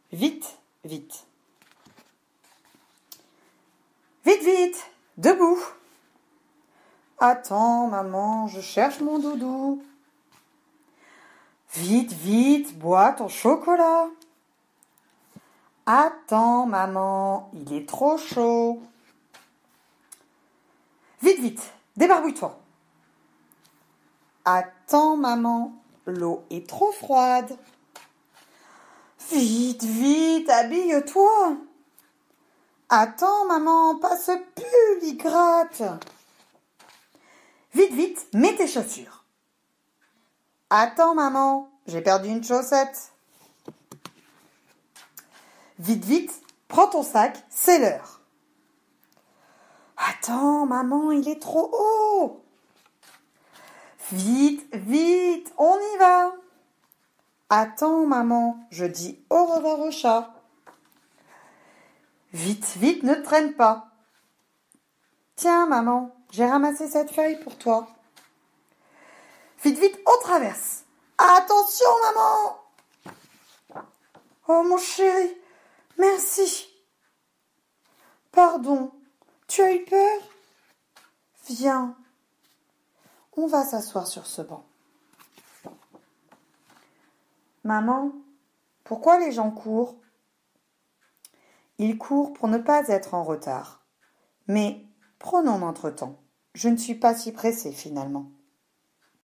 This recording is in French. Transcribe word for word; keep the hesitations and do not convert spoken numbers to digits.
Vite, vite. Vite, vite, debout. Attends, maman, je cherche mon doudou. Vite, vite, bois ton chocolat. Attends, maman, il est trop chaud. Vite, vite, débarbouille-toi. Attends, maman, l'eau est trop froide. Vite, vite, habille-toi. Attends, maman, pas ce pull, il gratte. Vite, vite, mets tes chaussures. Attends, maman, j'ai perdu une chaussette. Vite, vite, prends ton sac, c'est l'heure. Attends, maman, il est trop haut. Vite, vite, on y va. Attends, maman, je dis au revoir au chat. Vite, vite, ne traîne pas. Tiens, maman, j'ai ramassé cette feuille pour toi. Vite, vite, on traverse. Attention, maman. Oh, mon chéri, merci. Pardon, tu as eu peur? Viens, on va s'asseoir sur ce banc. Maman, pourquoi les gens courent? Ils courent pour ne pas être en retard. Mais prenons notre temps. Je ne suis pas si pressée finalement.